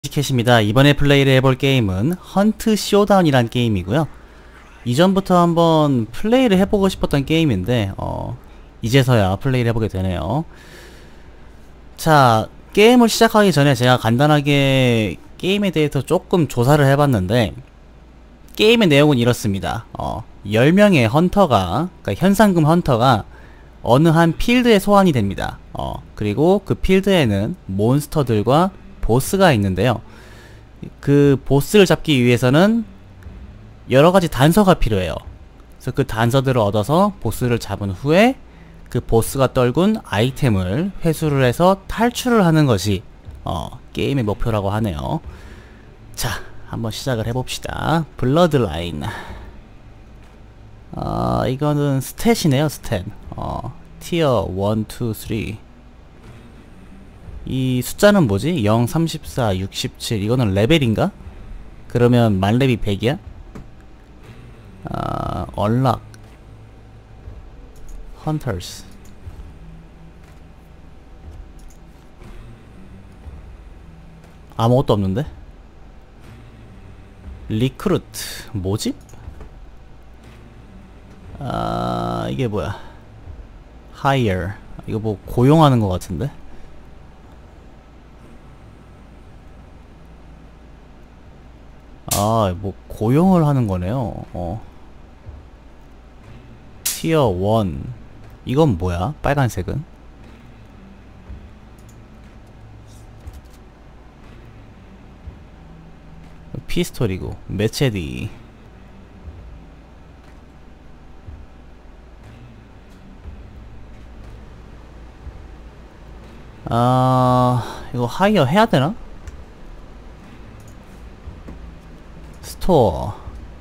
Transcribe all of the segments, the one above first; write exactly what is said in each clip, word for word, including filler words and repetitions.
캣입니다. 이번에 플레이를 해볼 게임은 헌트 쇼다운이란 게임이고요. 이전부터 한번 플레이를 해보고 싶었던 게임인데 어, 이제서야 플레이를 해보게 되네요. 자, 게임을 시작하기 전에 제가 간단하게 게임에 대해서 조금 조사를 해봤는데 게임의 내용은 이렇습니다. 어, 열 명의 헌터가, 그러니까 현상금 헌터가 어느 한 필드에 소환이 됩니다. 어, 그리고 그 필드에는 몬스터들과 보스가 있는데요. 그 보스를 잡기 위해서는 여러가지 단서가 필요해요. 그래서 그 단서들을 얻어서 보스를 잡은 후에 그 보스가 떨군 아이템을 회수를 해서 탈출을 하는 것이 어, 게임의 목표라고 하네요. 자, 한번 시작을 해봅시다. 블러드라인. 어, 이거는 스탯이네요. 스탯. 어, 티어 일, 이, 삼. 이 숫자는 뭐지? 영, 삼십사, 육십칠. 이거는 레벨인가? 그러면 만렙이 백이야? 아, 언락 헌터스. 아무것도 없는데? 리크루트 모집? 아, 이게 뭐야? hire. 이거 뭐 고용하는 것 같은데? 아, 뭐 고용을 하는 거네요. 어. 티어 일. 이건 뭐야? 빨간색은? 피스톨이고 메체디. 아, 이거 하이어 해야 되나? 스토어.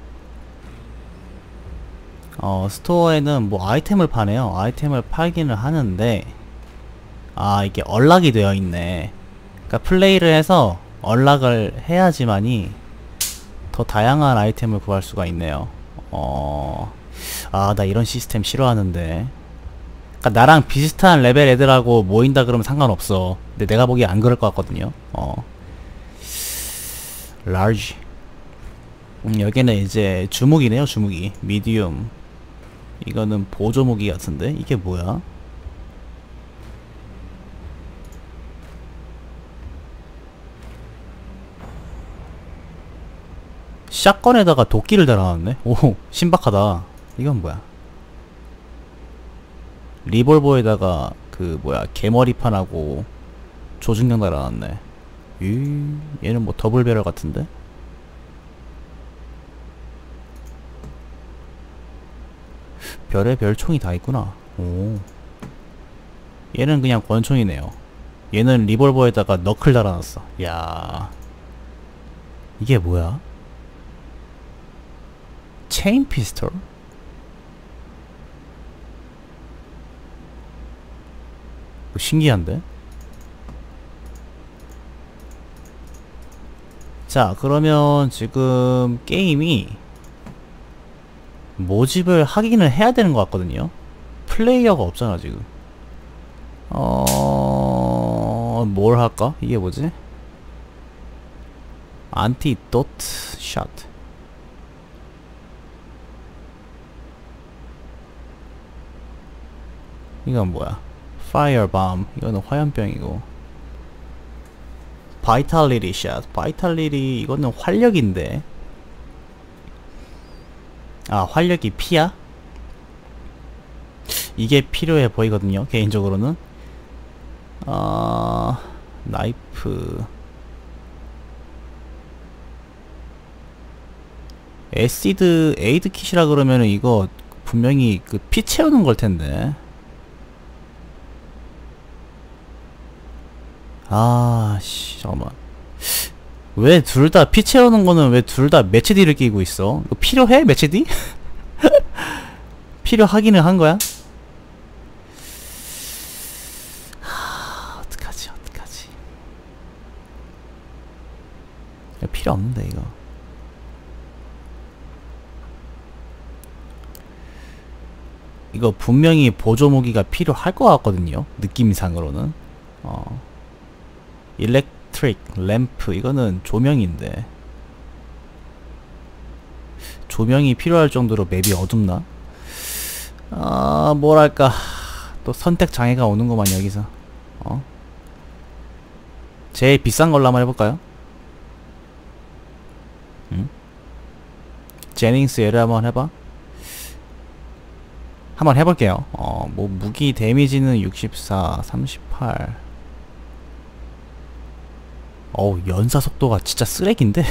어, 스토어에는 뭐 아이템을 파네요. 아이템을 팔기는 하는데, 아, 이게 언락이 되어 있네. 그러니까 플레이를 해서 언락을 해야지만이 더 다양한 아이템을 구할 수가 있네요. 어, 아, 나 이런 시스템 싫어하는데. 그러니까 나랑 비슷한 레벨 애들하고 모인다 그러면 상관없어. 근데 내가 보기에 안 그럴 것 같거든요. 어, large. 음, 여기는 이제 주무기네요. 주무기. 미디움. 이거는 보조무기 같은데 이게 뭐야? 샷건에다가 도끼를 달아놨네. 오, 신박하다. 이건 뭐야? 리볼버에다가 그 뭐야 개머리판하고 조준경 달아놨네. 이, 얘는 뭐 더블 배럴 같은데? 별의 별총이 다 있구나. 오. 얘는 그냥 권총이네요. 얘는 리볼버에다가 너클 달아놨어. 야, 이게 뭐야? 체인 피스톨? 신기한데? 자, 그러면 지금 게임이 모집을 하기는 해야 되는 것 같거든요. 플레이어가 없잖아 지금. 어... 뭘 할까? 이게 뭐지? 안티도트 샷. 이건 뭐야? 파이어밤. 이거는 화염병이고. 바이탈리티 샷. 바이탈리티 이거는 활력인데. 아, 활력이 피야? 이게 필요해 보이거든요, 개인적으로는. 아, 나이프. 에시드 에이드 킷이라 그러면은 이거 분명히 그 피 채우는 걸 텐데. 아, 씨, 잠깐만. 왜 둘 다 피 채우는 거는 왜 둘 다 매치디를 끼고 있어? 이거 필요해? 매치디? 필요하기는 한 거야? 하, 어떡하지, 어떡하지. 필요 없는데, 이거. 이거 분명히 보조무기가 필요할 것 같거든요. 느낌상으로는. 어. 일렉 일렉트릭, 램프 이거는 조명인데 조명이 필요할 정도로 맵이 어둡나? 아 뭐랄까 또 선택 장애가 오는구만 여기서. 어? 제일 비싼 걸로 한번 해볼까요? 응? 제닝스 얘를 한번 해봐. 한번 해볼게요. 어, 뭐 무기 데미지는 육십사, 삼십팔. 어우 연사 속도가 진짜 쓰레기인데.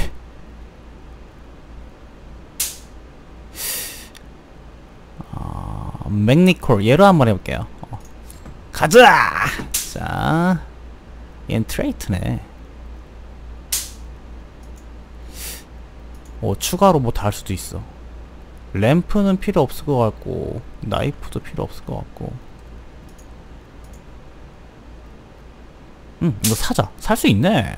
어, 맥니콜 얘로 한번 해볼게요. 어. 가자. 자, 얜 트레이트네. 어 추가로 뭐 달 수도 있어. 램프는 필요 없을 것 같고 나이프도 필요 없을 것 같고. 응 이거 사자. 살 수 있네.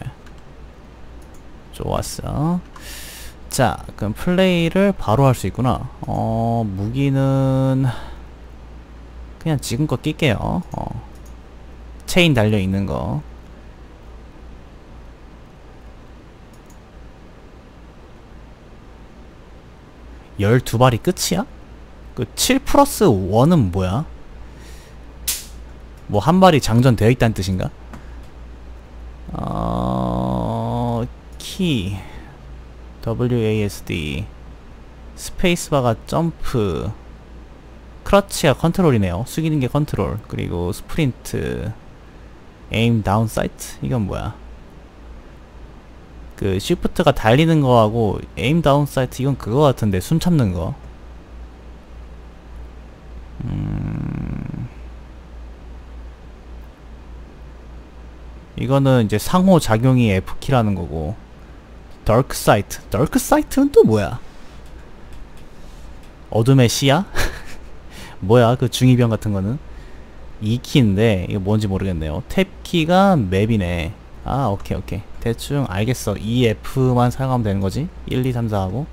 좋았어. 자 그럼 플레이를 바로 할 수 있구나. 어 무기는 그냥 지금껏 낄게요. 어 체인 달려있는 거. 열두 발이 끝이야? 그 칠 플러스 일은 뭐야? 뭐 한 발이 장전되어 있다는 뜻인가? 어... 키 더블유 에이 에스 디 스페이스바가 점프 크러치가 컨트롤이네요. 숙이는 게 컨트롤. 그리고 스프린트 에임 다운 사이트 이건 뭐야? 그 쉬프트가 달리는 거하고 에임 다운 사이트 이건 그거 같은데 숨 참는 거. 음... 이거는 이제 상호작용이 F키라는 거고. 덜크 사이트. 덜크 사이트는 또 뭐야? 어둠의 시야? 뭐야 그 중이병 같은 거는? 이 키인데 이거 뭔지 모르겠네요. 탭키가 맵이네. 아 오케이 오케이 대충 알겠어. 이 에프만 사용하면 되는 거지. 일, 이, 삼, 사 하고.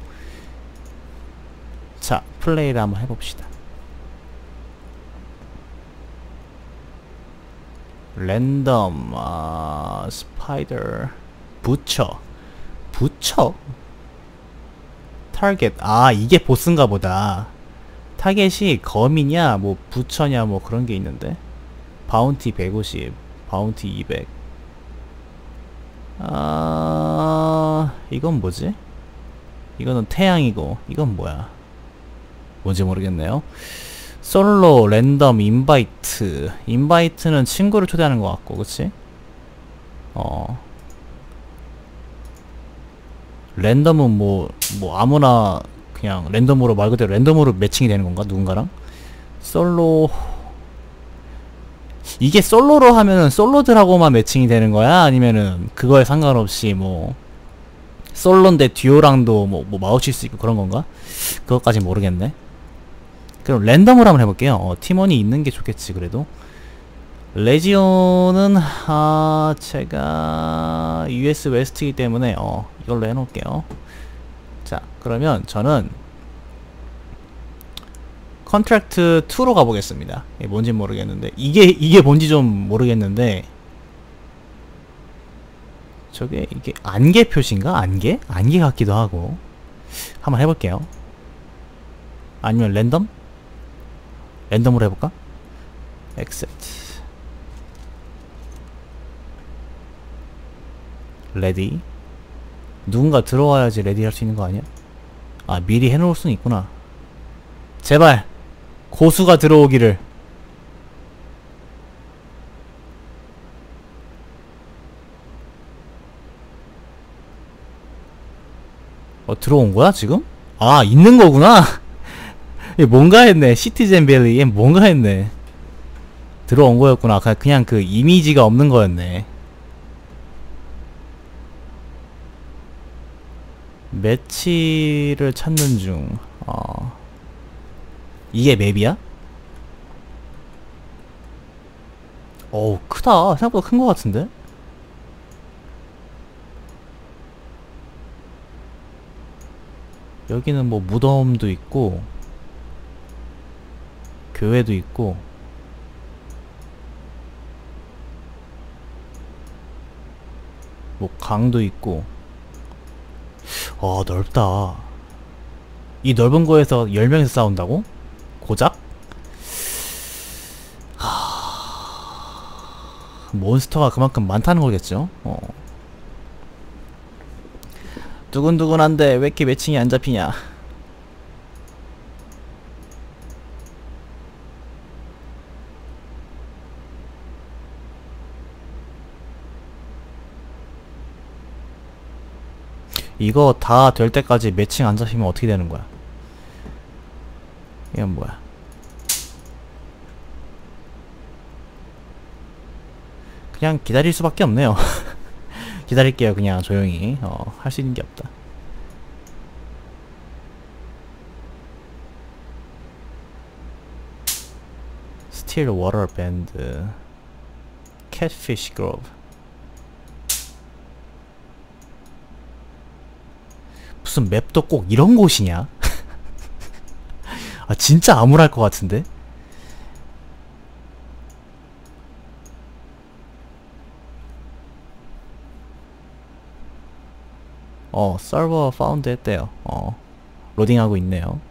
자 플레이를 한번 해봅시다. 랜덤 아 스파이더 부처 부처 타겟. 아 이게 보스인가 보다. 타겟이 거미냐 뭐 부처냐 뭐 그런 게 있는데. 바운티 백오십 바운티 이백. 아 이건 뭐지? 이거는 태양이고 이건 뭐야? 뭔지 모르겠네요. 솔로 랜덤 인바이트. 인바이트는 친구를 초대하는 것 같고 그치? 어 랜덤은 뭐 뭐 아무나 그냥 랜덤으로 말 그대로 랜덤으로 매칭이 되는 건가? 누군가랑? 솔로 이게 솔로로 하면은 솔로들하고만 매칭이 되는 거야? 아니면은 그거에 상관없이 뭐 솔로인데 듀오랑도 뭐, 뭐 마우칠 수 있고 그런 건가? 그것까진 모르겠네. 그럼 랜덤으로 한번 해볼게요. 어, 팀원이 있는 게 좋겠지 그래도. 레지온은 아 제가 유에스 웨스트이기 때문에 어 이걸로 해놓을게요. 자 그러면 저는 컨트랙트 이로 가보겠습니다. 이게 뭔지 모르겠는데 이게 이게 뭔지 좀 모르겠는데 저게 이게 안개 표시인가? 안개? 안개 같기도 하고. 한번 해볼게요. 아니면 랜덤? 랜덤으로 해볼까? accept 레디. 누군가 들어와야지 레디 할 수 있는 거 아니야? 아 미리 해놓을 수는 있구나. 제발 고수가 들어오기를. 어 들어온 거야 지금? 아 있는 거구나. 얘 뭔가 했네. 시티즌 밸리 얘 뭔가 했네. 들어온 거였구나. 그냥 그 이미지가 없는 거였네. 매치를 찾는 중. 어. 이게 맵이야? 어우 크다. 생각보다 큰 거 같은데? 여기는 뭐 무덤도 있고 교회도 있고. 뭐 강도 있고. 어 넓다. 이 넓은 거에서 열 명이서 싸운다고? 고작? 하... 몬스터가 그만큼 많다는 거겠죠? 어. 두근두근한데 왜 이렇게 매칭이 안 잡히냐? 이거 다 될 때까지 매칭 안 잡히면 어떻게 되는 거야? 이건 뭐야? 그냥 기다릴 수밖에 없네요. 기다릴게요. 그냥 조용히. 어, 할 수 있는 게 없다. Still Water Band, Catfish Grove. 무슨 맵도 꼭 이런 곳이냐? 아 진짜 암울할 것 같은데? 어, 서버 파운드 했대요. 어, 로딩하고 있네요.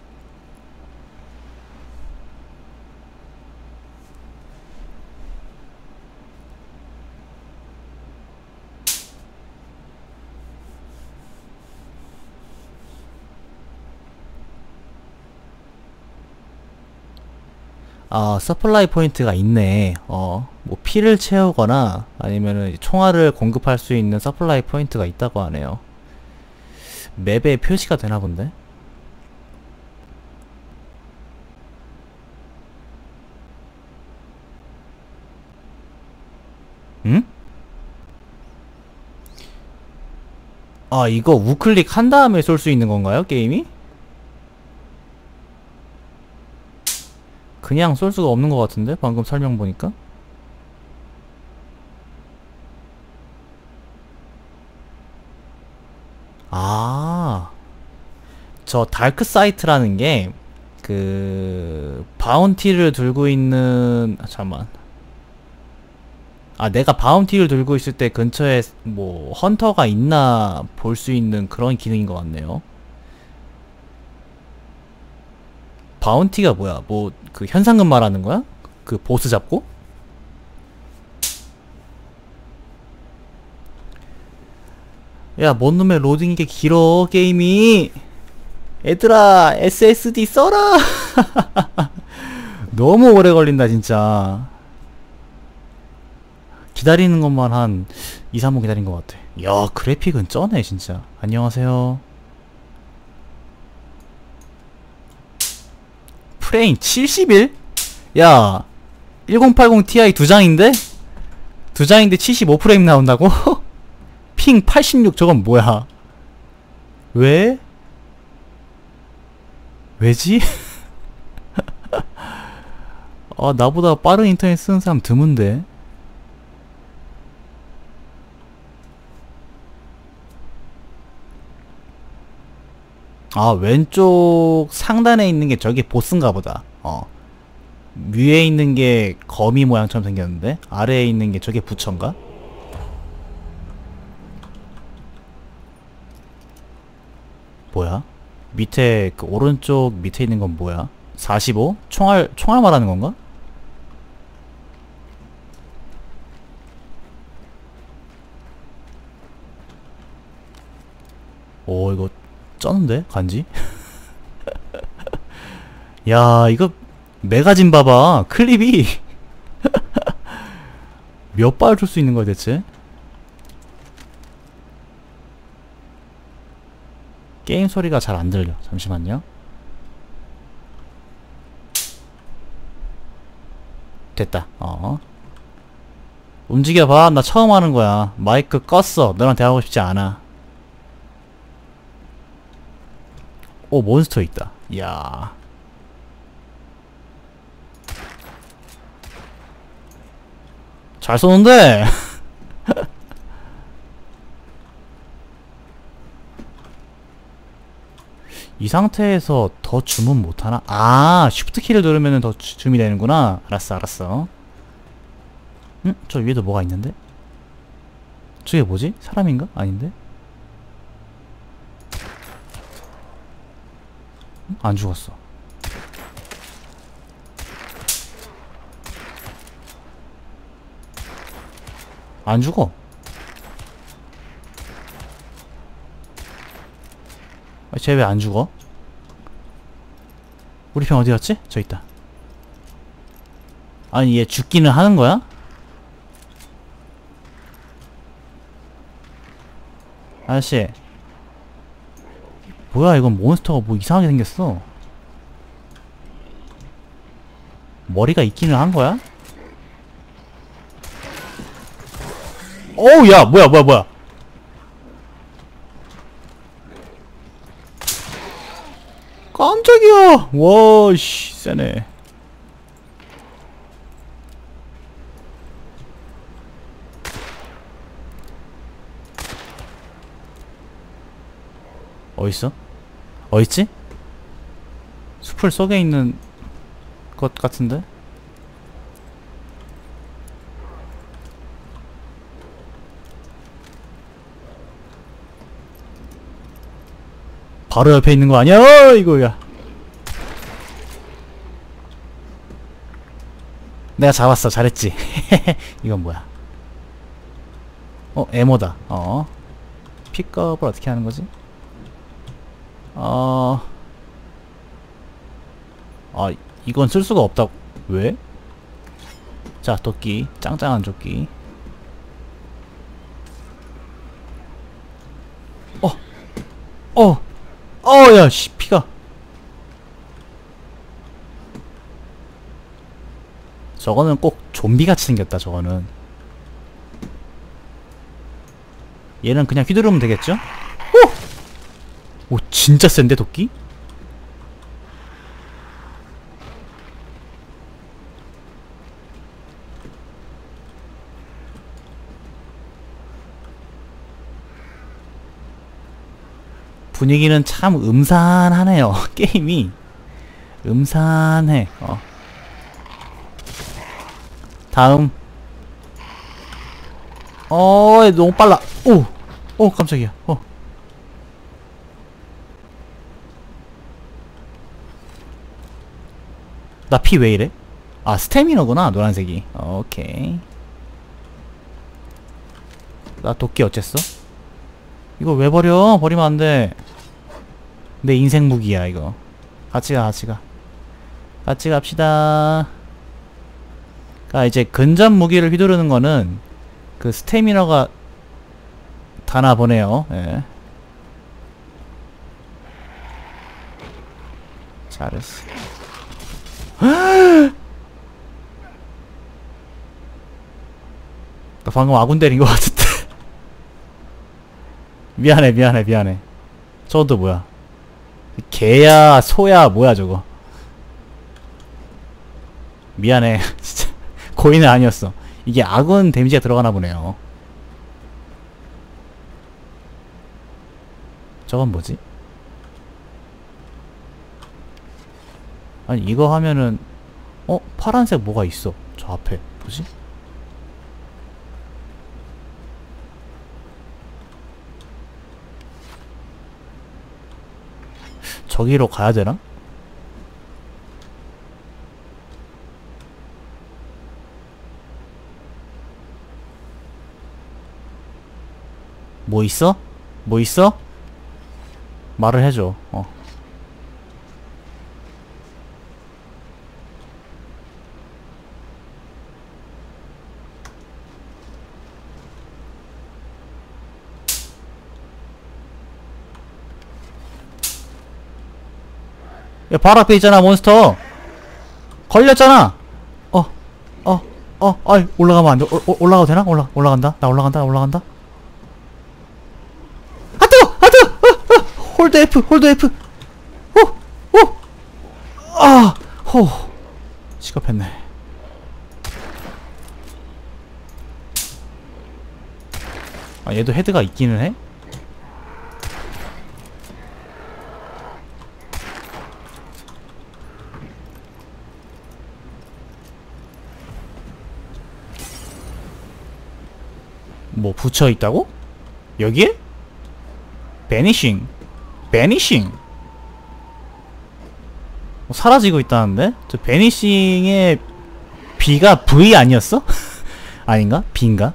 아, 서플라이 포인트가 있네. 어, 뭐 피를 채우거나 아니면은 총알을 공급할 수 있는 서플라이 포인트가 있다고 하네요. 맵에 표시가 되나 본데? 응? 아, 이거 우클릭 한 다음에 쏠 수 있는 건가요, 게임이? 그냥 쏠 수가 없는 것 같은데? 방금 설명 보니까? 아, 저 다크 사이트라는 게 그 바운티를 들고 있는 아, 잠만. 아, 내가 바운티를 들고 있을 때 근처에 뭐 헌터가 있나 볼 수 있는 그런 기능인 것 같네요. 바운티가 뭐야? 뭐 그 현상금 말하는 거야? 그 보스 잡고? 야, 뭔 놈의 로딩 이게 길어 게임이. 얘들아 에스에스디 써라. 너무 오래 걸린다 진짜. 기다리는 것만 한 이, 삼 분 기다린 것 같아. 야, 그래픽은 쩌네 진짜. 안녕하세요. 프레임 칠십일? 야, 천팔십 티아이 두 장인데? 두 장인데 칠십오 프레임 나온다고? 핑 팔십육 저건 뭐야? 왜? 왜지? 아, 나보다 빠른 인터넷 쓰는 사람 드문데? 아, 왼쪽 상단에 있는 게 저게 보스인가 보다. 어. 위에 있는 게 거미 모양처럼 생겼는데 아래에 있는 게 저게 부처인가? 뭐야? 밑에 그 오른쪽 밑에 있는 건 뭐야? 사십오? 총알 총알 말하는 건가? 오, 이거 쩌는데 간지? 야, 이거 메가진 봐봐. 클립이 몇 발 줄 수 있는 거야 대체? 게임 소리가 잘 안 들려. 잠시만요. 됐다. 어. 움직여봐. 나 처음 하는 거야. 마이크 껐어. 너랑 대화하고 싶지 않아. 오, 몬스터 있다. 이야. 잘 쏘는데? 이 상태에서 더 줌은 못하나? 아, 쉬프트 키를 누르면 더 주, 줌이 되는구나. 알았어, 알았어. 응? 저 위에도 뭐가 있는데? 저게 뭐지? 사람인가? 아닌데? 안 죽었어. 안 죽어. 쟤 왜 안 죽어? 우리 편 어디 갔지? 저 있다. 아니 얘 죽기는 하는 거야? 아저씨 뭐야 이건 몬스터가 뭐 이상하게 생겼어. 머리가 있기는 한 거야? 어우 야 뭐야 뭐야 뭐야. 깜짝이야. 와씨 세네. 어딨어? 어딨지? 숲을 속에 있는 것 같은데? 바로 옆에 있는 거 아니야? 어, 이거야. 내가 잡았어. 잘했지. 이건 뭐야? 어, 에모다. 어. 픽업을 어떻게 하는 거지? 어. 아, 이건 쓸 수가 없다. 왜? 자, 도끼. 짱짱한 도끼. 어. 어. 어, 야, 씨, 피가. 저거는 꼭 좀비같이 생겼다, 저거는. 얘는 그냥 휘두르면 되겠죠? 오! 오, 진짜 센데, 도끼? 분위기는 참 음산하네요. 게임이 음산해. 어. 다음. 어, 너무 빨라. 오, 오, 깜짝이야. 어. 나 피 왜 이래? 아, 스태미너구나, 노란색이. 오케이. 나 도끼 어쨌어? 이거 왜 버려? 버리면 안 돼. 내 인생 무기야, 이거. 같이 가, 같이 가. 같이 갑시다. 아, 이제 근접 무기를 휘두르는 거는 그 스태미너가 다나 보네요. 예. 잘했어. 나 방금 아군 때린 것 같은데. 미안해, 미안해, 미안해. 저것도 뭐야? 개야, 소야, 뭐야, 저거. 미안해. 진짜. 고의는 아니었어. 이게 아군 데미지가 들어가나 보네요. 저건 뭐지? 아니, 이거 하면은, 어? 파란색 뭐가 있어. 저 앞에. 뭐지? 저기로 가야 되나? 뭐 있어? 뭐 있어? 말을 해줘. 어. 야, 바로 앞에 있잖아, 몬스터. 걸렸잖아. 어, 어, 어, 아이, 올라가면 안 돼. 올, 올라가도 되나? 올라, 올라간다. 나 올라간다, 올라간다. 아, 뜨거! 아, 뜨거! 어, 어, 홀드 F, 홀드 F. 오, 오, 아, 호. 시급했네. 아, 얘도 헤드가 있기는 해? 뭐 붙여 있다고? 여기에? 베니싱. 베니싱. 뭐 사라지고 있다는데? 저 베니싱의 B가 V 아니었어? 아닌가? B인가?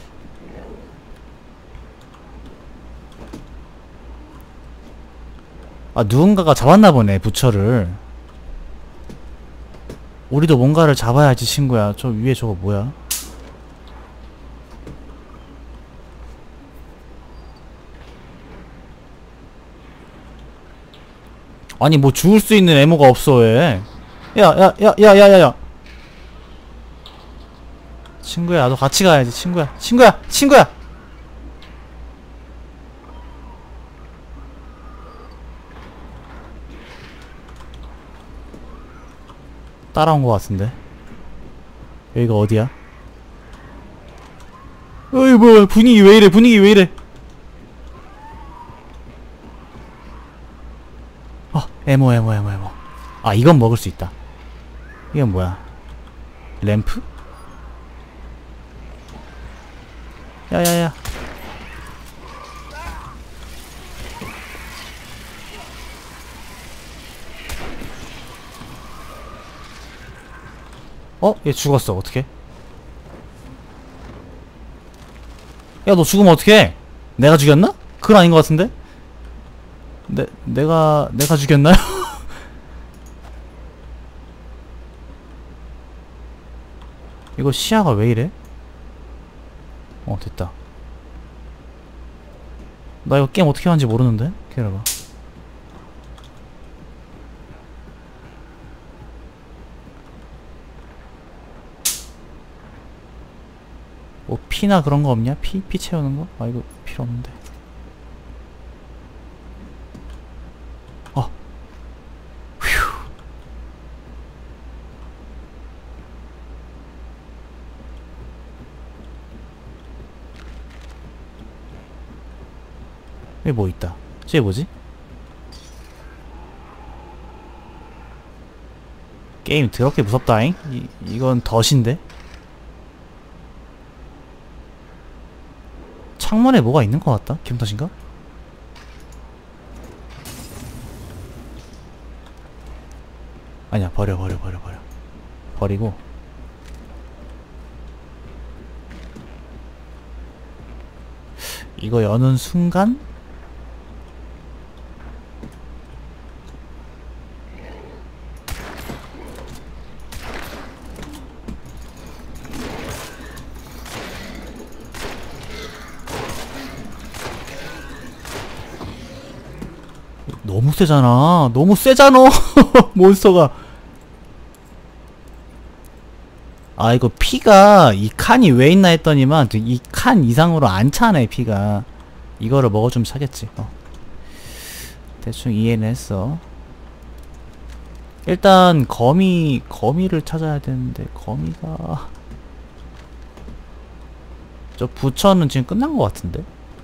아, 누군가가 잡았나 보네, 부처를. 우리도 뭔가를 잡아야지, 친구야. 저 위에 저거 뭐야? 아니, 뭐 죽을 수 있는 애모가 없어, 왜? 야, 야, 야, 야, 야, 야, 야. 친구야, 나도 같이 가야지, 친구야. 친구야, 친구야! 따라온 것 같은데. 여기가 어디야? 어이, 뭐야, 분위기 왜 이래, 분위기 왜 이래. 어, 에모, 에모, 에모, 에모. 아, 이건 먹을 수 있다. 이건 뭐야? 램프? 야야야. 어? 얘 죽었어. 어떡해? 야, 너 죽으면 어떡해? 내가 죽였나? 그건 아닌 것 같은데? 내, 내가, 내가 죽였나요? 이거 시야가 왜 이래? 어, 됐다. 나 이거 게임 어떻게 하는지 모르는데? 기다려봐. 뭐 피나 그런 거 없냐? 피? 피 채우는 거? 아, 이거 필요 없는데. 어. 휴. 여기 뭐 있다. 저게 뭐지? 게임 더럽게 무섭다잉? 이, 이건 덫인데? 창문에 뭐가 있는 것 같다? 기분 탓인가? 아니야, 버려 버려 버려 버려 버리고. 이거 여는 순간? 너무 세잖아. 너무 세잖아. 몬스터가. 아, 이거 피가 이 칸이 왜 있나 했더니만 이 칸 이상으로 안 차네, 피가. 이거를 먹어주면 차겠지. 어. 대충 이해는 했어. 일단 거미 거미를 찾아야 되는데, 거미가 저 부처는 지금 끝난 것 같은데.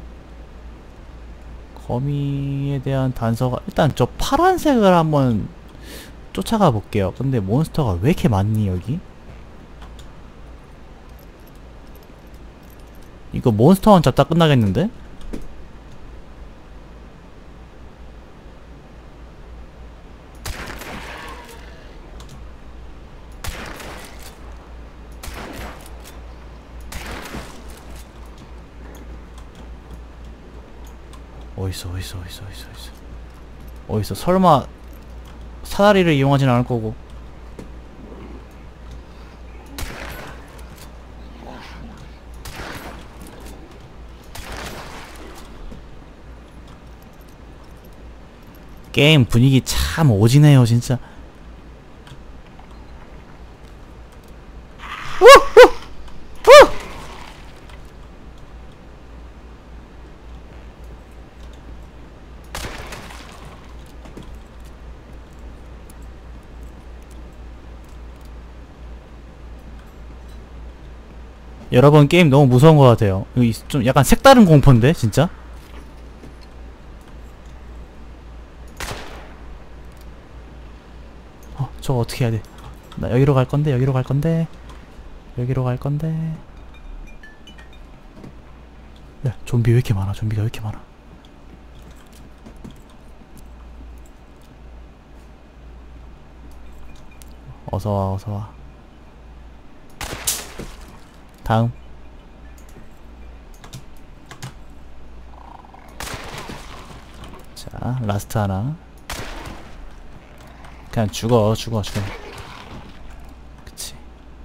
거미에 대한 단서가, 일단 저 파란색을 한번 쫓아가 볼게요. 근데 몬스터가 왜 이렇게 많니 여기? 이거 몬스터만 잡다 끝나겠는데? 어딨어 어딨어 어딨어 어딨어 어딨어 어딨어. 설마 사다리를 이용하진 않을 거고. 게임 분위기 참 오지네요 진짜. 여러분, 게임 너무 무서운 것 같아요. 여기 좀 약간 색다른 공포인데 진짜. 어, 저거 어떻게 해야 돼? 나 여기로 갈 건데, 여기로 갈 건데, 여기로 갈 건데. 좀비 왜 이렇게 많아? 좀비가 왜 이렇게 많아? 어서와 어서와. 다음. 자 라스트 하나. 그냥 죽어 죽어 죽어. 그치.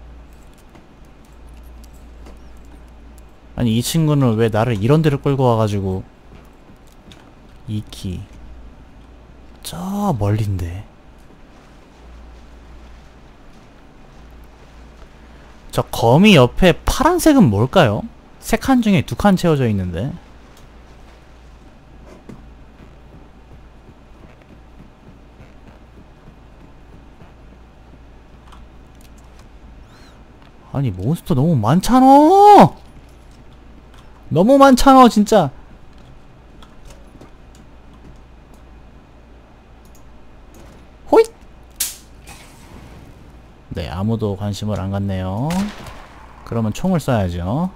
아니 이 친구는 왜 나를 이런 데를 끌고 와가지고. 이 키 저 멀린데. 저 거미 옆에 파란색은 뭘까요? 세 칸 중에 두 칸 채워져 있는데. 아니 몬스터 너무 많잖아. 너무 많잖아 진짜. 호잇. 네 아무도 관심을 안 갖네요. 그러면 총을 쏴야죠.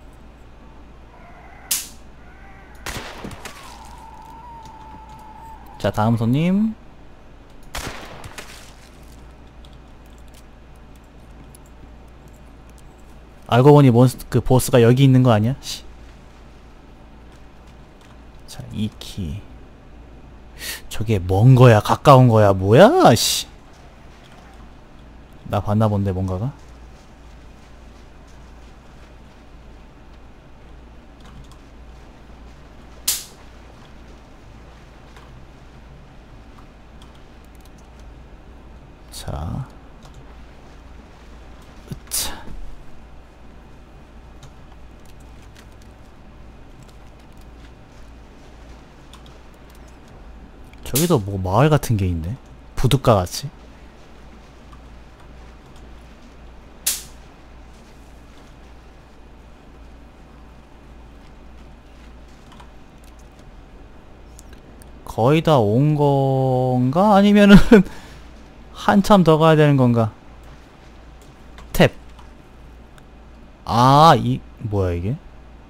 자 다음 손님. 알고 보니 몬스 그 보스가 여기 있는 거 아니야? 씨. 자, 이 키. 저게 먼 거야, 가까운 거야, 뭐야? 씨. 나 봤나 본데 뭔가가? 자. 으차. 저기도 뭐 마을 같은 게 있네. 부둣가 같이. 거의 다 온 건가? 아니면은 한참 더 가야 되는 건가? 탭. 아, 이 뭐야 이게?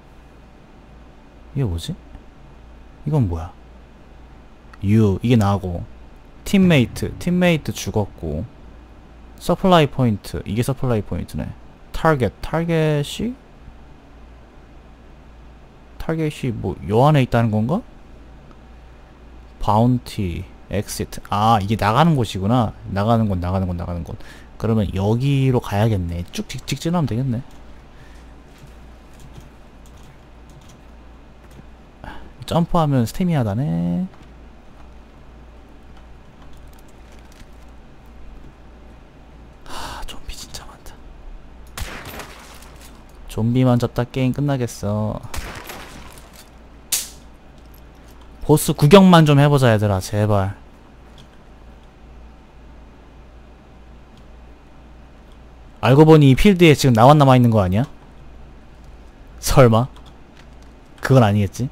이게 뭐지? 이건 뭐야? U 이게 나고 팀메이트 팀메이트 죽었고 서플라이 포인트 이게 서플라이 포인트네. 타겟 타겟이 타겟이 뭐 요 안에 있다는 건가? 바운티 엑시트 아 이게 나가는 곳이구나. 나가는 곳 나가는 곳 나가는 곳. 그러면 여기로 가야겠네. 쭉 직, 직진하면 되겠네. 점프하면 스태미나다네. 하 좀비 진짜 많다. 좀비만 잡다 게임 끝나겠어. 보스 구경만 좀 해보자 얘들아 제발. 알고 보니 이 필드에 지금 나만 남아있는 거 아니야? 설마? 그건 아니겠지?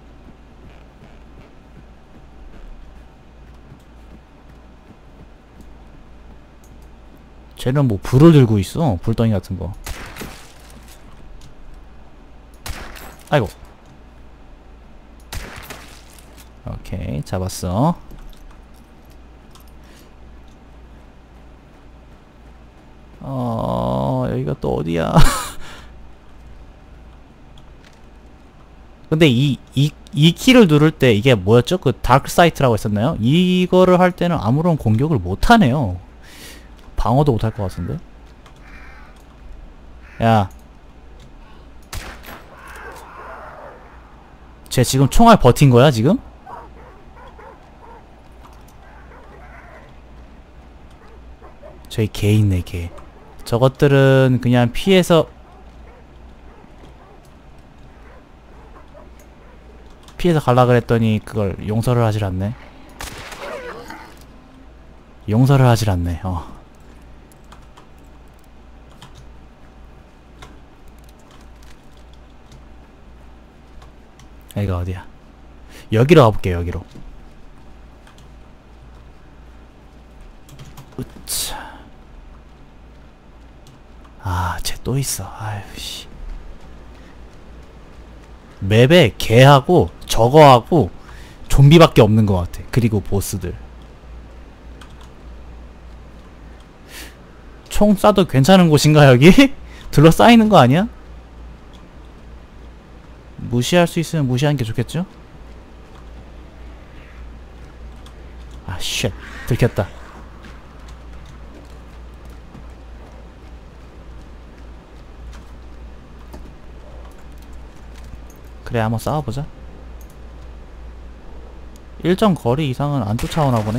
쟤는 뭐 불을 들고 있어. 불덩이 같은 거. 아이고. 오케이 잡았어. 어 여기가 또 어디야? 근데 이 이 이 키를 누를 때 이게 뭐였죠? 그 다크 사이트라고 했었나요? 이거를 할 때는 아무런 공격을 못 하네요. 방어도 못 할 것 같은데. 야. 쟤 지금 총알 버틴 거야 지금? 저기 개 있네 개. 저것들은 그냥 피해서 피해서 갈라 그랬더니 그걸 용서를 하질 않네. 용서를 하질 않네. 어. 여기가 어디야? 여기로 가볼게요. 여기로. 으차. 아, 쟤 또 있어. 아유 씨. 맵에 개하고 저거하고 좀비밖에 없는 것 같아. 그리고 보스들. 총 쏴도 괜찮은 곳인가 여기? 둘러싸이는 거 아니야? 무시할 수 있으면 무시하는 게 좋겠죠? 아 쉣 들켰다. 그래 한번 싸워보자. 일정 거리 이상은 안 쫓아오나 보네.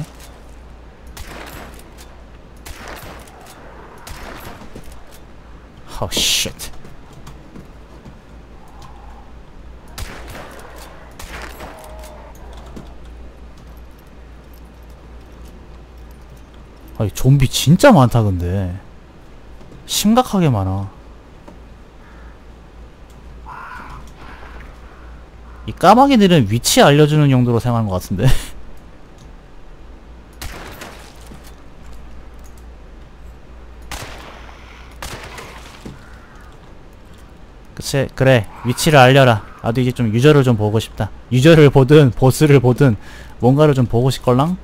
Oh shit. 아니 좀비 진짜 많다 근데. 심각하게 많아. 이 까마귀들은 위치 알려주는 용도로 사용하는 것 같은데. 그치, 그래 위치를 알려라. 나도 이제 좀 유저를 좀 보고 싶다. 유저를 보든 보스를 보든 뭔가를 좀 보고 싶걸랑?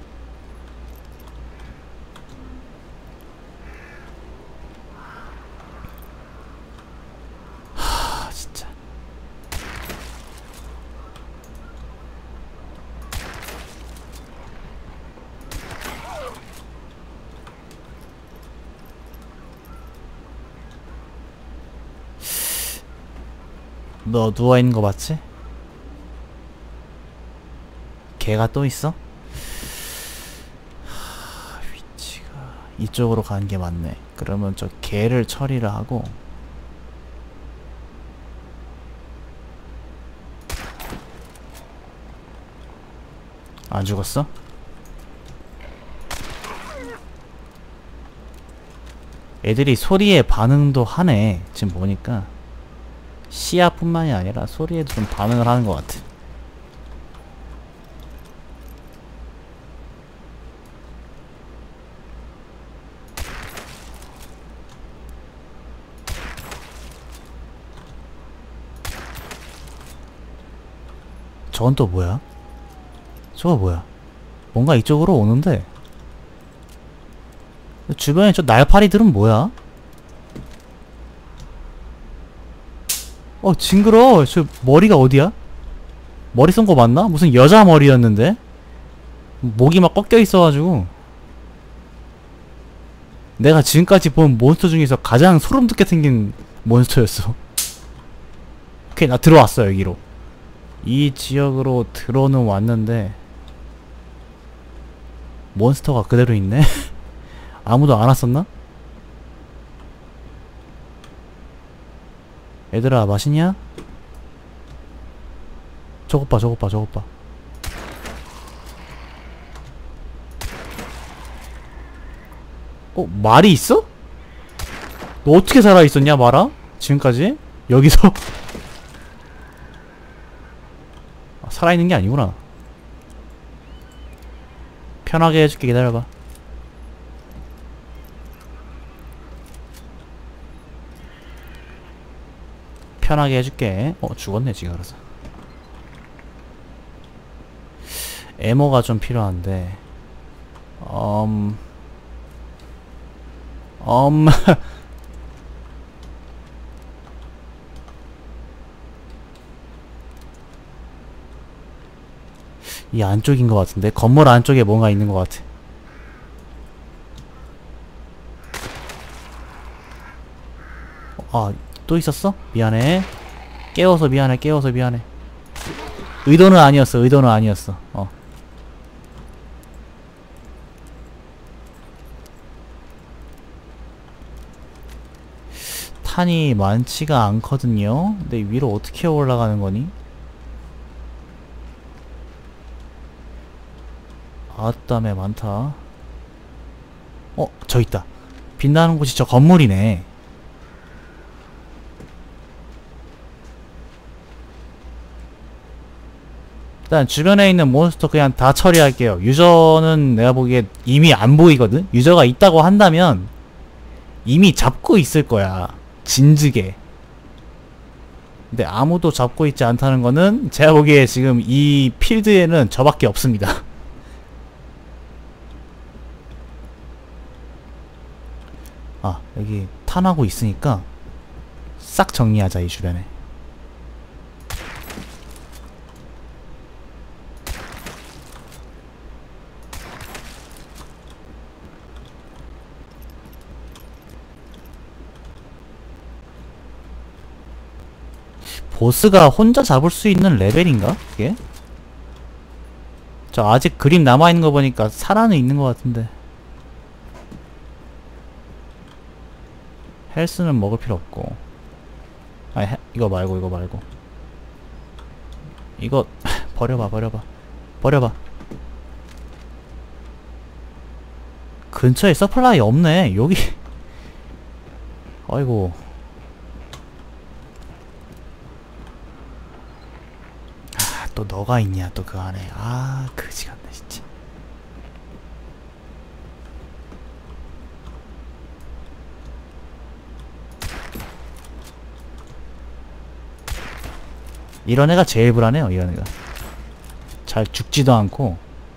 하 진짜 너 누워있는 거 맞지? 개가 또 있어? 하, 위치가 이쪽으로 가는 게 맞네. 그러면 저 개를 처리를 하고 안 죽었어? 애들이 소리에 반응도 하네. 지금 보니까 시야뿐만이 아니라 소리에도 좀 반응을 하는 것 같아. 저건 또 뭐야? 저거 뭐야? 뭔가 이쪽으로 오는데 주변에 저 날파리들은 뭐야? 어 징그러워. 저 머리가 어디야? 머리 쏜 거 맞나? 무슨 여자 머리였는데? 목이 막 꺾여 있어가지고 내가 지금까지 본 몬스터 중에서 가장 소름 돋게 생긴 몬스터였어. 오케이 나 들어왔어. 여기로 이 지역으로 들어는 왔는데 몬스터가 그대로 있네. 아무도 안 왔었나? 얘들아 맛있냐? 저것 봐 저것 봐 저것 봐. 어? 말이 있어? 너 어떻게 살아있었냐 말아? 지금까지? 여기서? 아, 살아있는 게 아니구나. 편하게 해줄게. 기다려봐. 편하게 해줄게. 어 죽었네 지금. 알아서 에모가 좀 필요한데 음... 음... 이 안쪽인 것 같은데? 건물 안쪽에 뭔가 있는 것 같아. 아, 또 있었어? 미안해. 깨워서 미안해. 깨워서 미안해. 의도는 아니었어. 의도는 아니었어. 어. 탄이 많지가 않거든요. 근데 위로 어떻게 올라가는 거니? 아따매 많다. 어? 저 있다. 빛나는 곳이 저 건물이네. 일단 주변에 있는 몬스터 그냥 다 처리할게요. 유저는 내가 보기에 이미 안 보이거든? 유저가 있다고 한다면 이미 잡고 있을 거야. 진즉에. 근데 아무도 잡고 있지 않다는 거는 제가 보기에 지금 이 필드에는 저밖에 없습니다. 아, 여기 탄하고 있으니까 싹 정리하자, 이 주변에. 보스가 혼자 잡을 수 있는 레벨인가? 이게? 저 아직 그림 남아있는 거 보니까 살아는 있는 것 같은데. 헬스는 먹을 필요 없고. 아, 이거 말고 이거 말고 이거 버려봐 버려봐 버려봐. 근처에 서플라이 없네 여기. 아이고. 아, 또 너가 있냐 또 그 안에. 아, 그지 같네 진짜. 이런 애가 제일 불안해요. 이런 애가 잘 죽지도 않고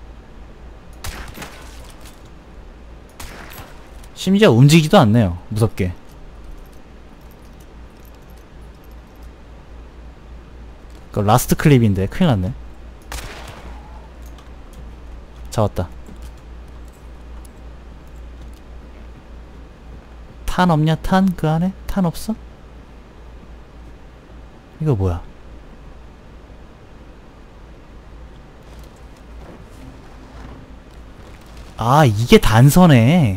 심지어 움직이지도 않네요. 무섭게. 그 라스트 클립인데 큰일났네. 잡았다. 탄 없냐? 탄? 그 안에? 탄 없어? 이거 뭐야? 아, 이게 단서네.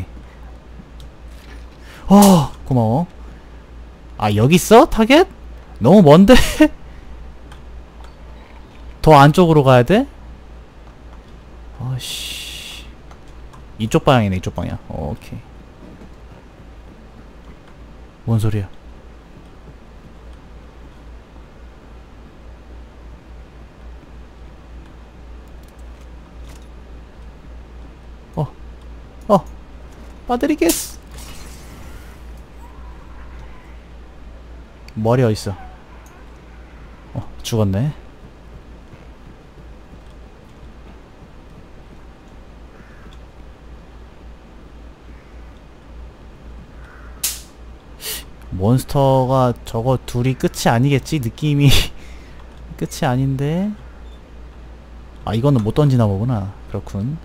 어, 고마워. 아, 여기 있어? 타겟? 너무 먼데? 더 안쪽으로 가야 돼? 아씨. 이쪽 방향이네, 이쪽 방향. 오케이. 뭔 소리야? 어, 어, 빠드리겠어. 머리 어딨어? 어, 죽었네. 몬스터가 저거 둘이 끝이 아니겠지? 느낌이 끝이 아닌데. 아, 이거는 못 던지나 보구나. 그렇군.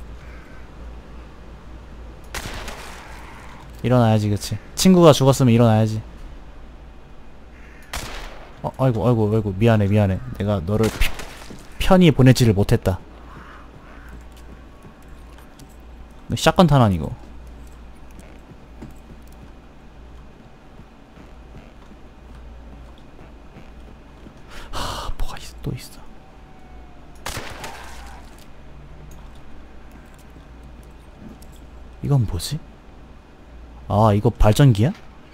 일어나야지, 그치? 친구가 죽었으면 일어나야지. 어, 아이고, 아이고, 아이고, 미안해, 미안해. 내가 너를 피, 편히 보내지를 못했다. 샷건 탄환 이거. 하, 뭐가 있어, 또 있어. 이건 뭐지? 아, 이거 발전기야?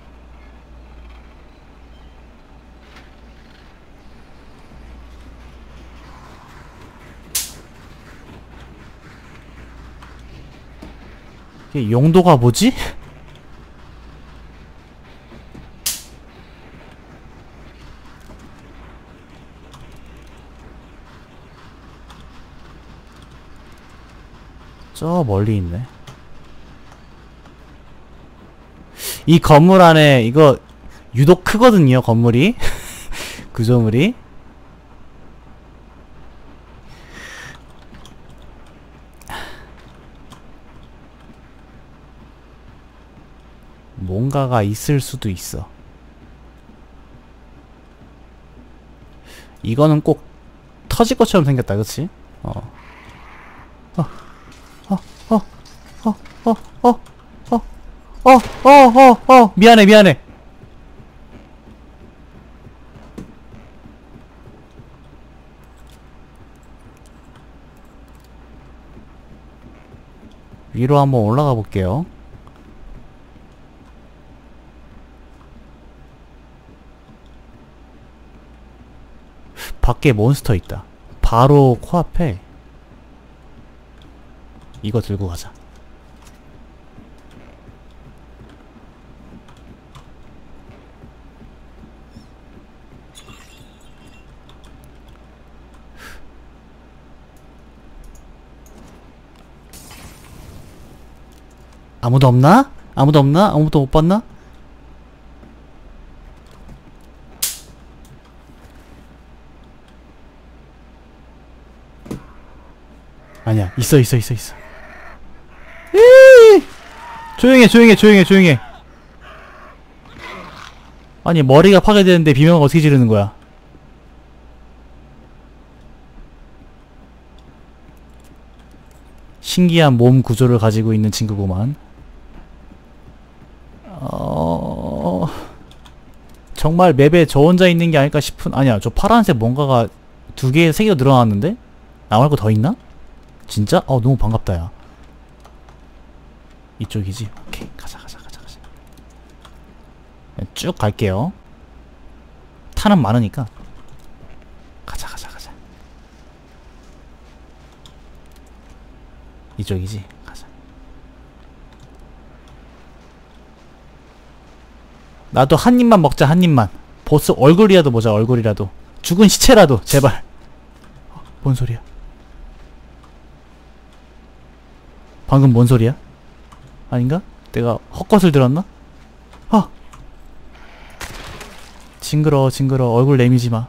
이게 용도가 뭐지? 저 멀리 있네. 이 건물 안에 이거 유독 크거든요, 건물이. 구조물이. 뭔가가 있을 수도 있어. 이거는 꼭 터질 것처럼 생겼다, 그치? 어. 어, 어, 어, 어, 어, 어, 어, 어, 어, 어, 어, 미안해, 미안해. 위로 한번 올라가 볼게요. 밖에 몬스터 있다. 바로 코앞에. 이거 들고 가자. 아무도 없나? 아무도 없나? 아무도 못 봤나? 아니야, 있어 있어 있어 있어. 에이! 조용해 조용해 조용해 조용해. 아니 머리가 파괴되는데 비명을 어떻게 지르는 거야? 신기한 몸 구조를 가지고 있는 친구구만. 어... 정말 맵에 저 혼자 있는 게 아닐까 싶은. 아니야, 저 파란색 뭔가가 두 개, 세 개가 늘어났는데? 나 말고 더 있나? 진짜? 어, 너무 반갑다, 야. 이쪽이지? 오케이, 가자, 가자, 가자, 가자. 쭉 갈게요. 탄은 많으니까. 가자, 가자, 가자. 이쪽이지? 가자. 나도 한 입만 먹자, 한 입만. 보스 얼굴이라도 보자, 얼굴이라도. 죽은 시체라도, 제발. 어, 뭔 소리야? 방금 뭔 소리야? 아닌가? 내가 헛것을 들었나? 아! 징그러, 징그러. 얼굴 내미지 마.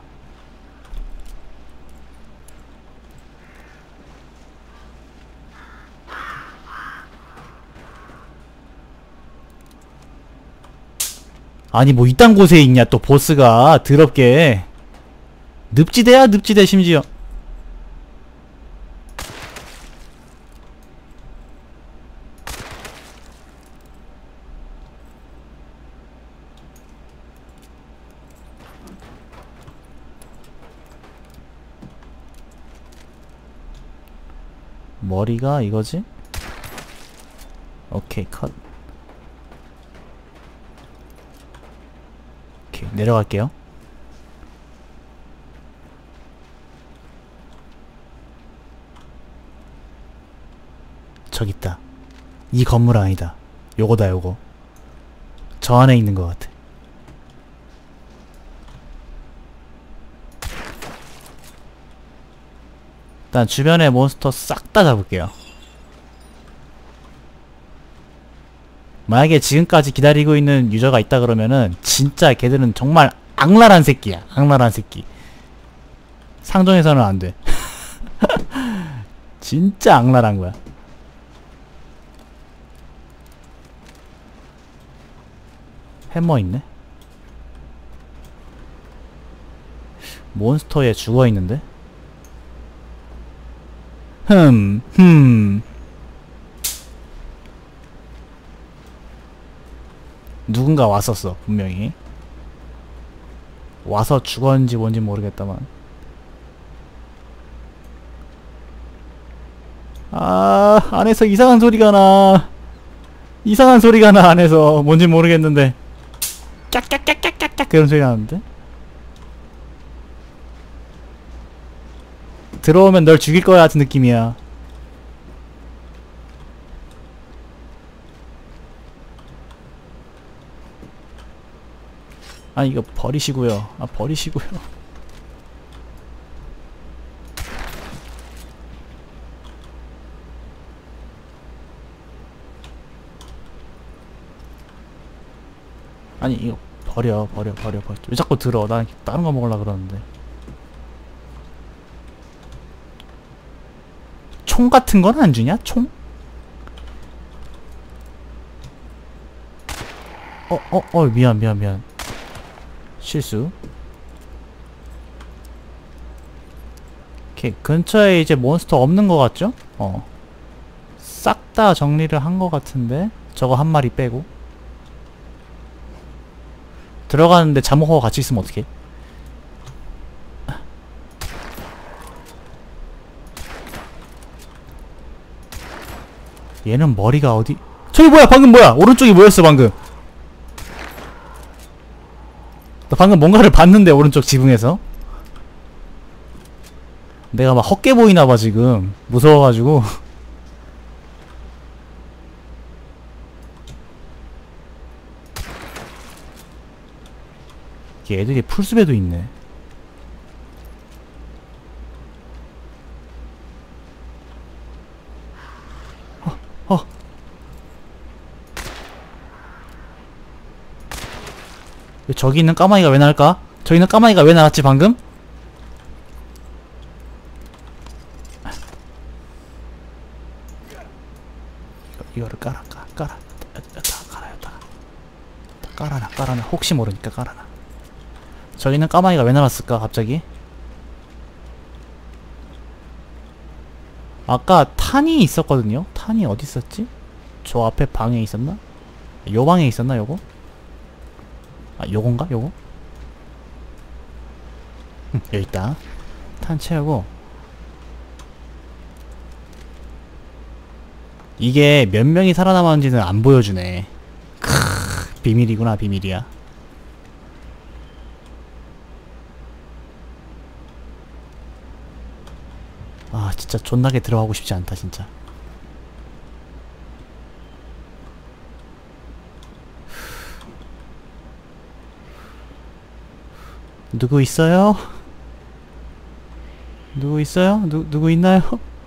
아니 뭐 이딴 곳에 있냐 또 보스가. 더럽게. 늪지대야 늪지대 심지어. 머리가 이거지? 오케이 컷. 오케이 내려갈게요. 저기 있다. 이 건물 아니다. 요거다 요거. 저 안에 있는 것 같아. 일단 주변의 몬스터 싹 다 잡을게요. 만약에 지금까지 기다리고 있는 유저가 있다 그러면은 진짜 걔들은 정말 악랄한 새끼야. 악랄한 새끼. 상종해서는 안 돼. 진짜 악랄한 거야. 해머 있네? 몬스터에 죽어 있는데? 흠, 흠. 누군가 왔었어, 분명히. 와서 죽었는지 뭔지 모르겠다만. 아, 안에서 이상한 소리가 나. 이상한 소리가 나, 안에서. 뭔지 모르겠는데. 깍깍깍깍깍깍 그런 소리 나는데? 들어오면 널 죽일 거야 같은 느낌이야. 아 이거 버리시고요. 아 버리시고요. 아니 이거 버려 버려 버려 버려. 왜 자꾸 들어. 난 다른 거 먹으려고 그러는데. 총 같은 건 안 주냐? 총? 어, 어, 어, 미안, 미안, 미안. 실수. 오케이. 근처에 이제 몬스터 없는 것 같죠? 어. 싹 다 정리를 한 것 같은데? 저거 한 마리 빼고. 들어가는데 잠호가 같이 있으면 어떡해? 얘는 머리가 어디? 저기 뭐야 방금 뭐야 오른쪽이 뭐였어 방금. 나 방금 뭔가를 봤는데 오른쪽 지붕에서. 내가 막 헛게 보이나봐 지금 무서워가지고. 얘들이 풀숲에도 있네. 어, 어. 저기 있는 까마귀가 왜 날까? 저기 있는 까마귀가 왜 날았지 방금? 이거를 깔아 깔아 깔아 여기다가 깔아 여기다가 깔아놔 깔아놔 혹시 모르니까 깔아놔. 저기 있는 까마귀가 왜 날았을까 갑자기? 아까 탄이 있었거든요? 탄이 어디 있었지? 저 앞에 방에 있었나? 요 방에 있었나 요거? 아 요건가 요거? 응, 여기 있다. 탄 채우고. 이게 몇 명이 살아남았는지는 안 보여주네. 크, 비밀이구나 비밀이야. 아 진짜 존나게 들어가고 싶지 않다 진짜. 누구 있어요? 누구 있어요? 누, 누구 있나요?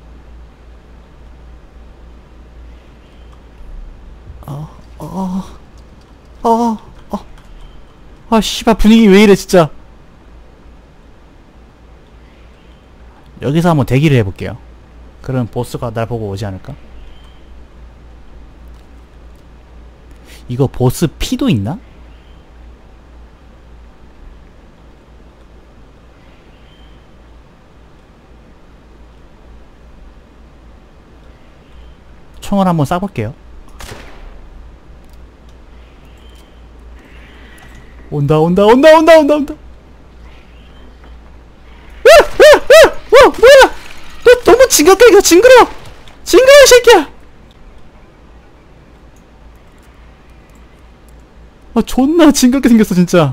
어, 어, 어, 어. 아, 씨발, 분위기 왜 이래, 진짜. 여기서 한번 대기를 해볼게요. 그럼 보스가 날 보고 오지 않을까? 이거 보스 피도 있나? 총을 한번 쏴볼게요. 온다 온다 온다 온다 온다 온다. 와 뭐야? 너 너무 징그럽게 이거 징그러워. 징그러워 이 새끼야. 아 존나 징그럽게 생겼어 진짜.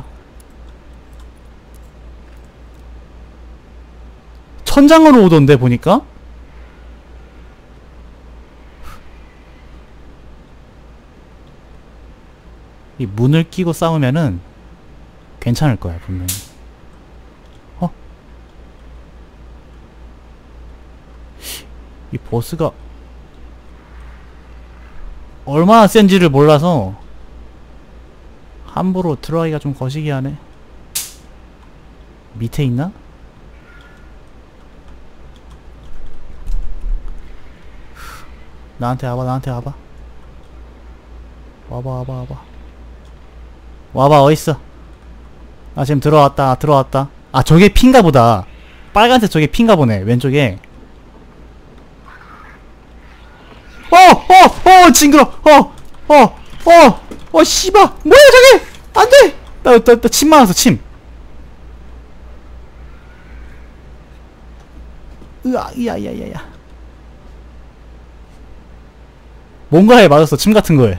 천장으로 오던데 보니까. 이 문을 끼고 싸우면은 괜찮을 거야 분명히. 어? 이 보스가 얼마나 센지를 몰라서 함부로 들어가기가 좀 거시기 하네. 밑에 있나? 나한테 와봐 나한테 와봐 와봐 와봐 와봐 와봐 어딨어. 아 지금 들어왔다 들어왔다. 아 저게 핀가 보다. 빨간색 저게 핀가 보네 왼쪽에. 어! 어! 어! 징그러! 어! 어! 어! 어 씨발! 뭐야 저게! 안돼! 나, 나, 나 침 맞았어 침. 으아 이야야야야. 뭔가에 맞았어 침 같은 거에.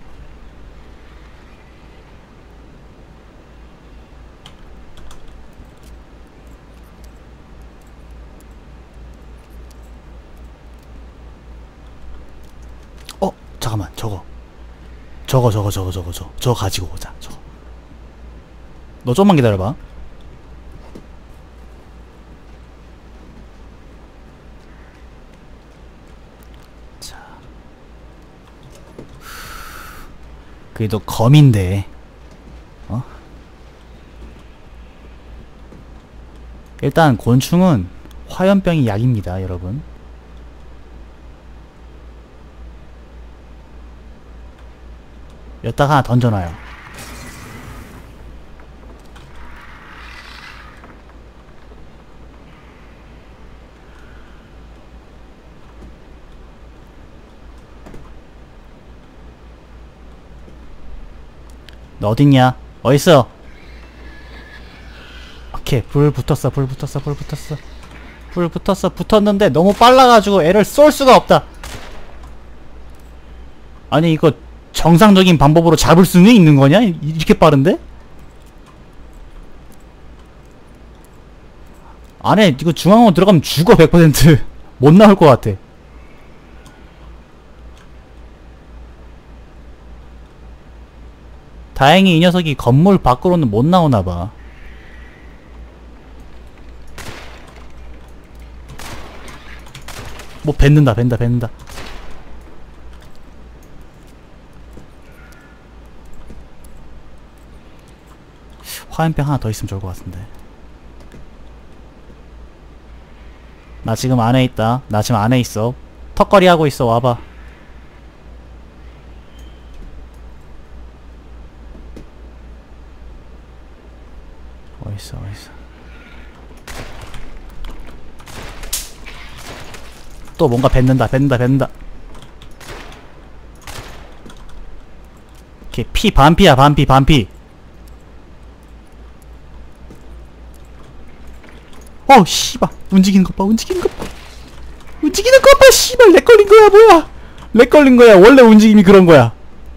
어 잠깐만 저거 저거 저거 저거 저거 저거 저거 가지고 오자. 저거 너 좀만 기다려봐. 자 그래도 검인데 어? 일단 곤충은 화염병이 약입니다 여러분. 여기다가 하나 던져놔요. 너 어딨냐? 어딨어? 오케이 불 붙었어 불 붙었어 불 붙었어 불 붙었어 붙었는데 너무 빨라가지고 애를 쏠 수가 없다. 아니 이거 정상적인 방법으로 잡을 수는 있는 거냐? 이렇게 빠른데? 안에 이거 중앙으로 들어가면 죽어 백 퍼센트. 못 나올 것 같아. 다행히 이 녀석이 건물 밖으로는 못 나오나봐. 뭐 뱉는다 뱉는다 뱉는다. 화염병 하나 더 있으면 좋을 것 같은데. 나 지금 안에 있다. 나 지금 안에 있어. 턱걸이 하고 있어. 와봐. 어딨어 어딨어. 또 뭔가 뱉는다 뱉는다 뱉는다. 걔 피 반피야 반피 반피. 어 씨발 움직이는 것 봐 움직이는 것 봐 움직이는 것 봐. 씨발 렉 걸린 거야 뭐야. 렉 걸린 거야. 원래 움직임이 그런 거야.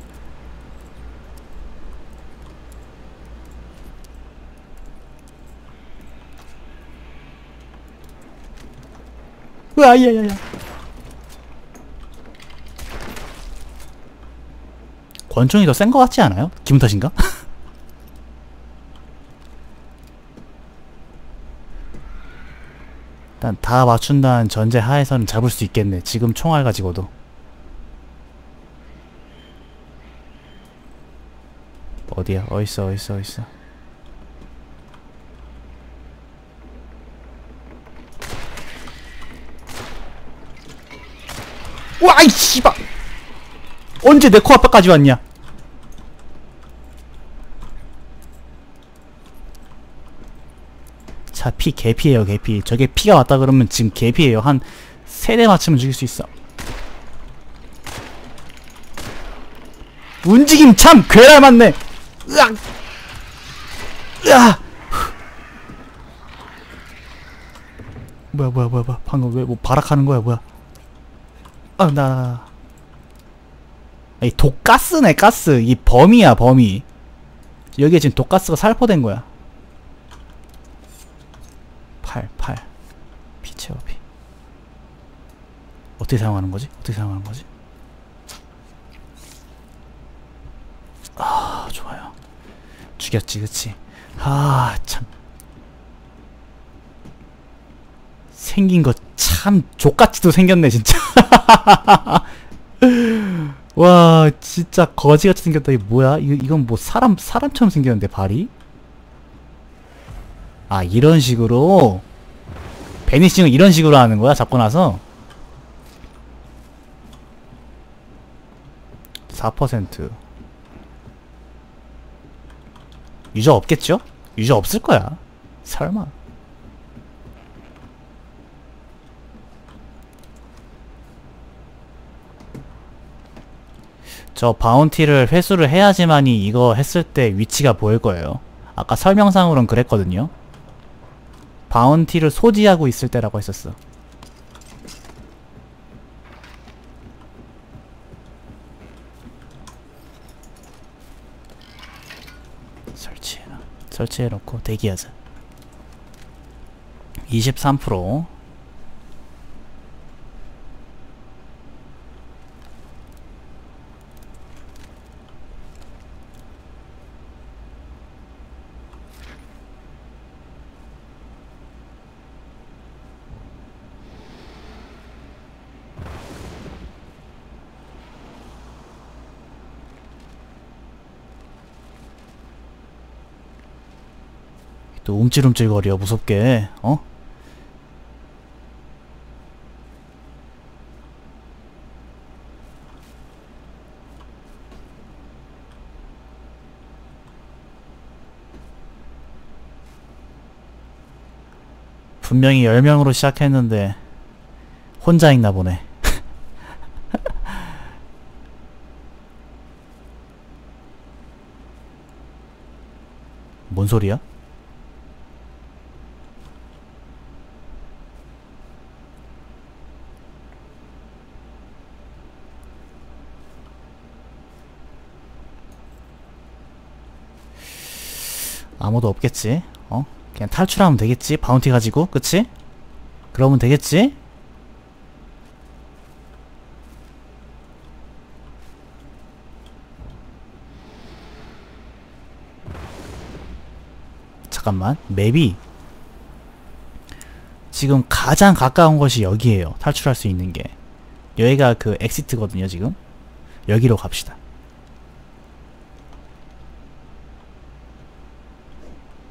으아 야야야. 권총이 더 센 거 같지 않아요? 기분 탓인가? 일단 다 맞춘다는 전제 하에서는 잡을 수 있겠네. 지금 총알 가지고도. 어디야? 어딨어 어딨어 어딨어. 와이 씨발. 언제 내 코앞까지 왔냐. 자, 피 개피에요 개피. 저게 피가 왔다 그러면 지금 개피에요. 한 세 대 맞추면 죽일 수 있어. 움직임 참 괴랄 맞네. 으악 으악. 뭐야 뭐야 뭐야 뭐야. 방금 왜 뭐 발악하는 거야 뭐야. 아 나 이 독가스네 가스. 이 범위야 범위. 여기에 지금 독가스가 살포된 거야. 팔 팔 피 채워 피. 어떻게 사용하는 거지? 어떻게 사용하는 거지? 아 좋아요. 죽였지 그치? 아 참 생긴 거 참 족같이도 생겼네 진짜. 와 진짜 거지같이 생겼다. 이게 뭐야? 이, 이건 뭐 사람 사람처럼 생겼는데 발이? 아 이런 식으로 베니싱을 이런 식으로 하는 거야? 잡고 나서? 사 퍼센트 유저 없겠죠? 유저 없을 거야. 설마. 저 바운티를 회수를 해야지만이 이거 했을 때 위치가 보일 거예요. 아까 설명상으로는 그랬거든요. 바운티를 소지하고 있을 때라고 했었어. 설치해놔. 설치해놓고 대기하자. 이십삼 퍼센트. 또 움찔움찔거려 무섭게. 어? 분명히 열 명으로 시작했는데 혼자 있나 보네. 뭔 소리야? 아무도 없겠지? 어? 그냥 탈출하면 되겠지? 바운티 가지고? 그치? 그러면 되겠지? 잠깐만. 맵이 지금 가장 가까운 것이 여기에요. 탈출할 수 있는 게. 여기가 그 엑시트거든요 지금. 여기로 갑시다.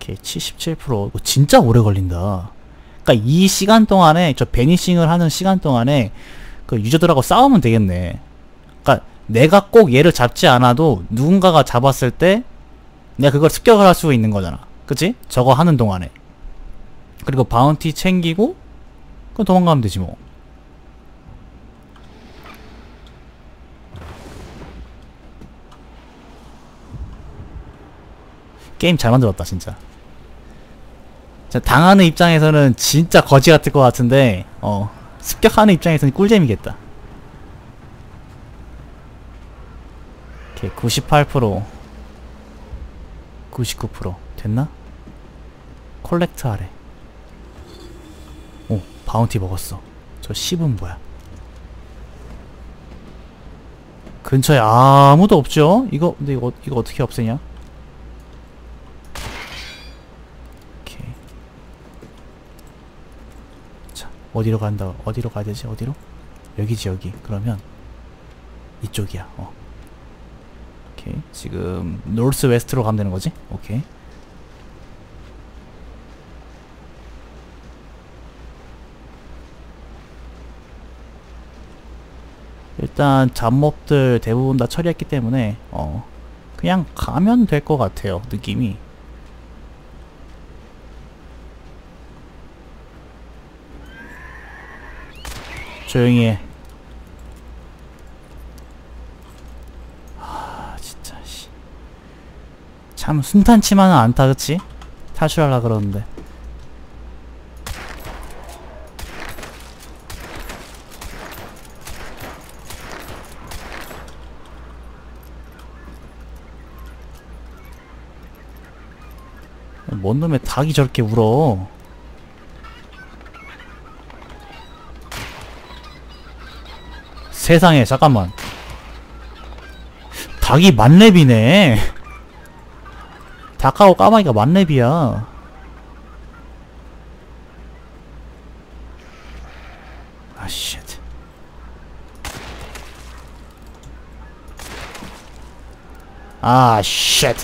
오케이, 칠십칠 퍼센트. 이거 진짜 오래 걸린다. 그니까 이 시간 동안에, 저 베니싱을 하는 시간 동안에 그 유저들하고 싸우면 되겠네. 그니까 내가 꼭 얘를 잡지 않아도 누군가가 잡았을 때 내가 그걸 습격을 할 수 있는 거잖아. 그치? 저거 하는 동안에. 그리고 바운티 챙기고 그럼 도망가면 되지 뭐. 게임 잘 만들었다 진짜. 당하는 입장에서는 진짜 거지 같을 것 같은데 어 습격하는 입장에서는 꿀잼이겠다. 오케이, 구십팔 퍼센트 구십구 퍼센트 됐나? 콜렉트 하래. 오, 바운티 먹었어. 저 십은 뭐야? 근처에 아무도 없죠? 이거 근데 이거 이거 어떻게 없애냐? 오케이. 자, 어디로 간다? 어디로 가야 되지? 어디로? 여기지 여기. 그러면 이쪽이야. 어. 오케이. 지금 노스 웨스트로 가면 되는 거지? 오케이. 일단 잡몹들 대부분 다 처리했기 때문에 어 그냥 가면 될 것 같아요. 느낌이. 조용히 해. 아 진짜 씨. 참 순탄치만은 않다 그치? 탈출하려 그러는데. 뭔 놈의 닭이 저렇게 울어. 세상에 잠깐만. 닭이 만렙이네. 닭하고 까마귀가 만렙이야. 아 쉣. 아 쉣.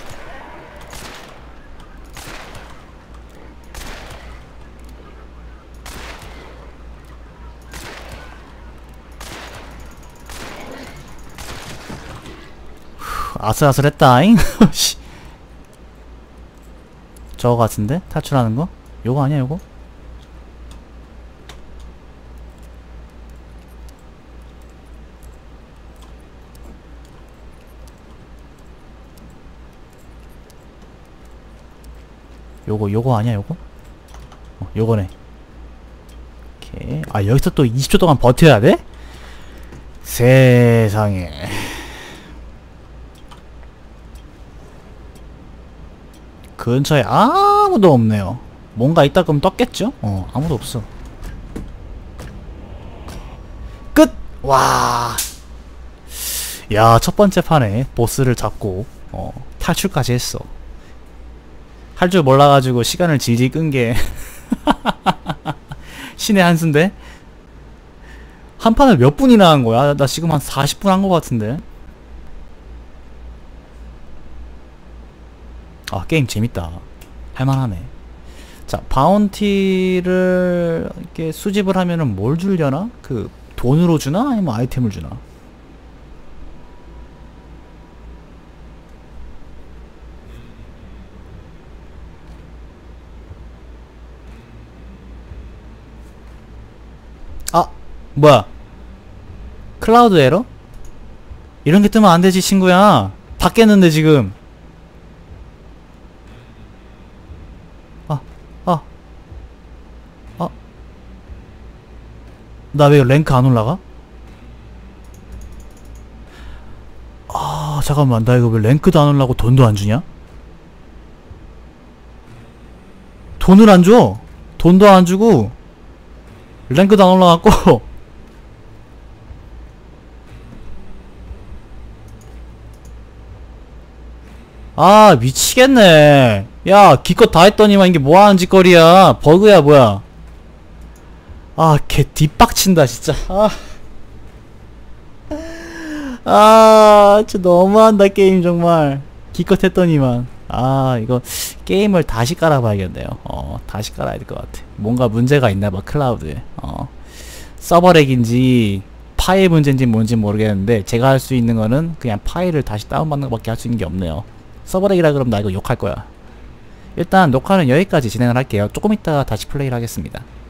아슬아슬했다잉. 저거 같은데? 탈출하는 거? 요거 아니야 요거? 요거 요거 아니야 요거? 어, 요거네. 오케이. 아 여기서 또 이십 초 동안 버텨야 돼? 세상에. 근처에 아무도 없네요. 뭔가 있다 그럼 떴겠죠? 어 아무도 없어. 끝! 와. 야 첫번째 판에 보스를 잡고 어 탈출까지 했어. 할 줄 몰라가지고 시간을 질질 끈게 신의 한 수인데? 한 판을 몇 분이나 한 거야? 나 지금 한 사십 분 한 거 같은데? 아 게임 재밌다. 할만하네. 자 바운티를 이렇게 수집을 하면은 뭘 주려나? 그 돈으로 주나? 아니면 아이템을 주나? 아 뭐야 클라우드 에러? 이런게 뜨면 안되지 친구야. 다 깼는데 지금. 나 왜 랭크 안 올라가? 아 잠깐만 나 이거 왜 랭크도 안 올라가고 돈도 안 주냐? 돈을 안 줘. 돈도 안 주고 랭크도 안 올라갔고. 아 미치겠네. 야 기껏 다 했더니만 이게 뭐하는 짓거리야. 버그야 뭐야. 아, 개 뒷박친다, 진짜. 아, 아, 진짜 너무한다, 게임, 정말. 기껏 했더니만. 아, 이거 게임을 다시 깔아봐야겠네요. 어, 다시 깔아야 될 것 같아. 뭔가 문제가 있나봐, 클라우드에. 어, 서버렉인지 파일 문제인지 뭔지 모르겠는데 제가 할 수 있는 거는 그냥 파일을 다시 다운받는 것밖에 할 수 있는 게 없네요. 서버렉이라 그러면 나 이거 욕할 거야. 일단 녹화는 여기까지 진행을 할게요. 조금 이따가 다시 플레이를 하겠습니다.